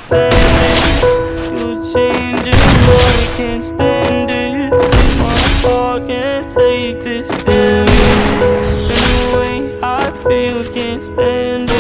stand it. You changing, boy, I can't stand it. My heart can't take this damage. And the way I feel, can't stand it.